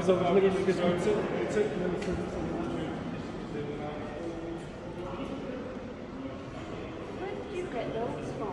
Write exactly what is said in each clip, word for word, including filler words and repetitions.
so I was looking at this So one. it took, it took them to, to Where did you get those from?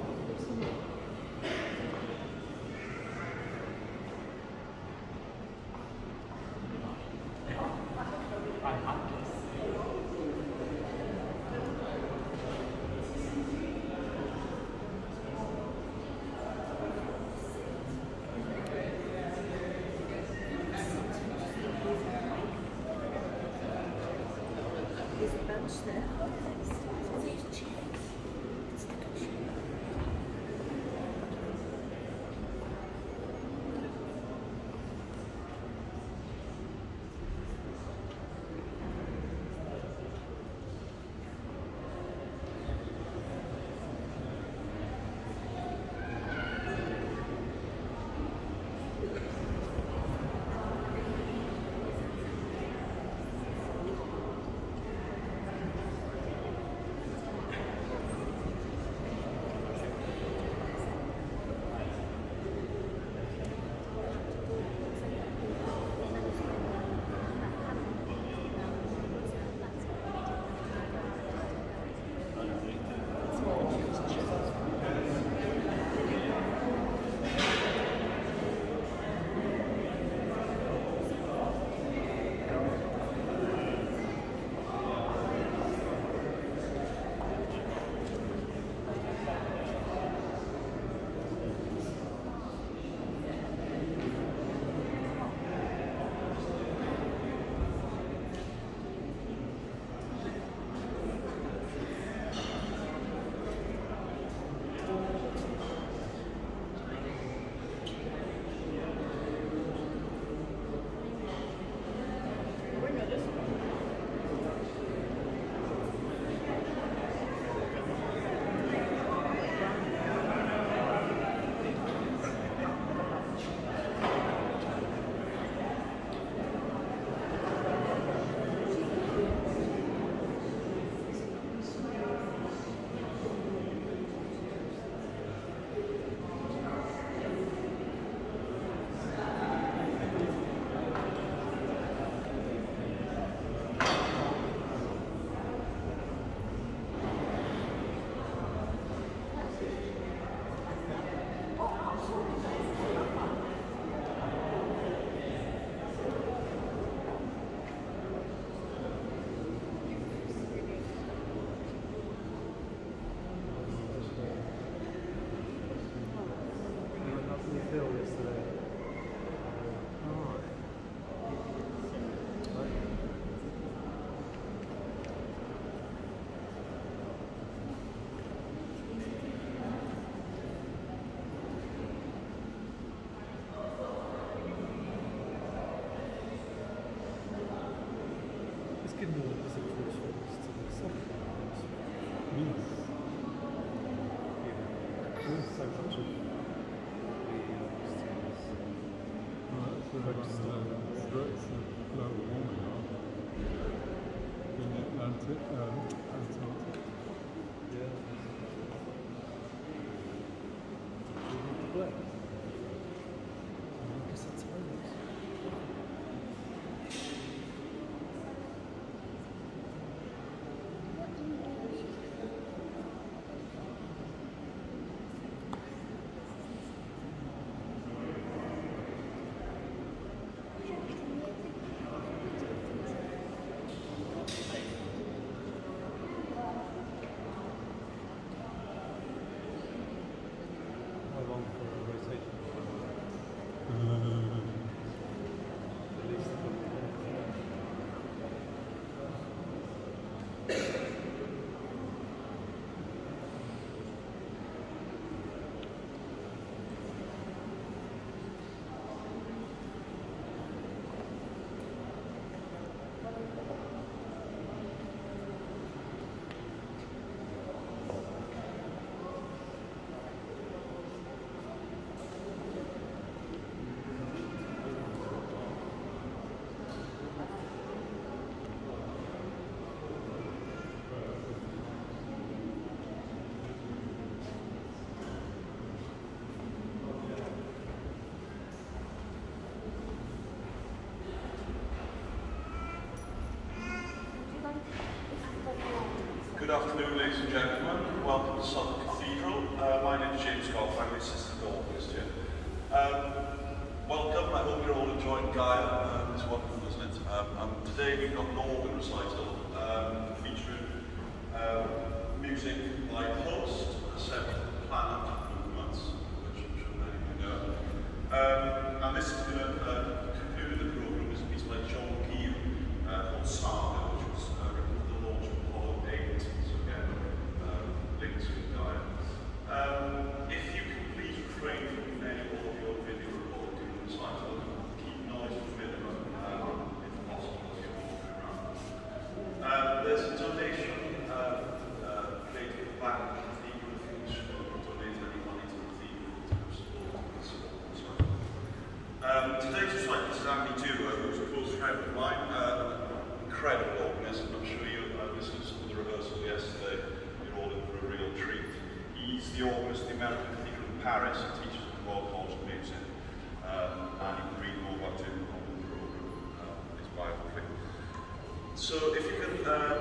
Good afternoon, ladies and gentlemen. Welcome to Southwark Cathedral. Uh, my name is James Goff. I'm the assistant organist here. Um, welcome. I hope you're all enjoying GAIA. Um, it's wonderful, isn't it? Um, and today we've got an organ recital um, featuring um, music by host, the seventh planet movements, which I'm sure many of you know. Um, and this is going to uh, conclude the programme with a piece by John Peel uh, called Saga, which was uh, written for the launch of Apollo eight. So again, um, links with GAIA. Um, if you can please refrain from any audio or video recording during the recital, keep noise to a minimum, um, if possible, as you're walking around. Um, there's a donation uh, uh, plate at the back of the cathedral if you wish to donate any money to the cathedral to support this recital. Um, today's recital is Andy Dewar, who's a close friend of mine, uh, an incredible organist. I'm sure you uh, listened to some of the rehearsal yesterday. You're all in for a real treat. He's the organist of the American Cathedral in Paris. He teaches at the Royal College of Music. Um, and you can read more about him on the programme, uh, his biography. So if you can uh,